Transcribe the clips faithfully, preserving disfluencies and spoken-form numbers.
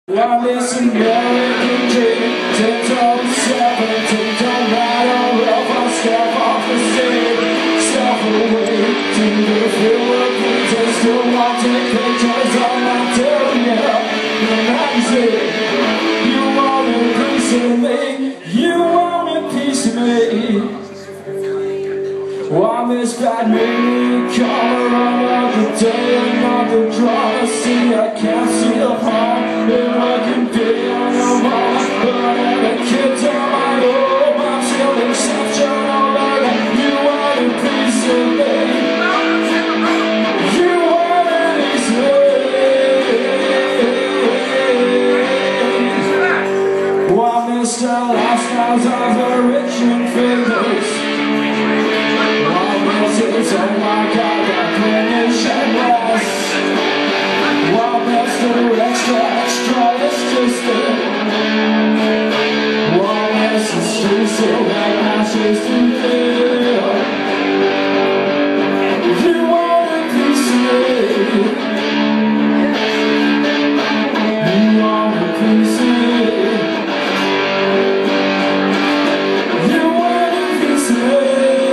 Well, this American dream, ten to seventeen, don't matter if I step off the stage, step away to the Philippines, and still want to take pictures on my tailgate. Amazing, you want a piece of me, you want a piece of me. While this bad made come another day, another drama. See, I can't see the harm if I can be on the wall. But I'm a kid on my own, I'm still exceptional. You want a piece of me, you want a piece of me. While Mister Lifestyles of the rich and famous, oh my God, that finish and rest. While Mister Extra, extra is just it. While Mister Exclusive and matches to feel. You want a piece of me, you want a piece of me, you want a piece of me.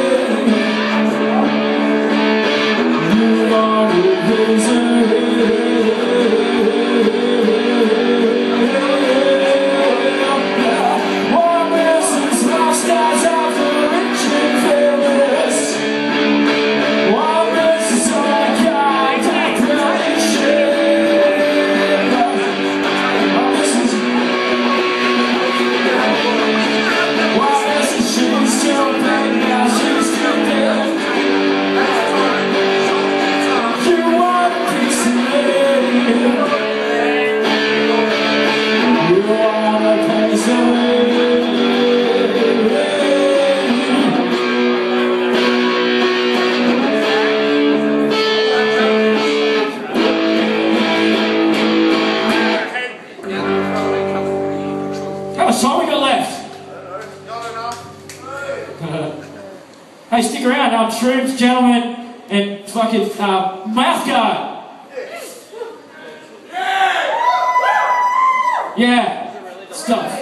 How long we got left? Not enough. Hey, stick around. Um, Shrooms, Gentlemen, and fucking uh, Mouth Guard. Yeah, stuff.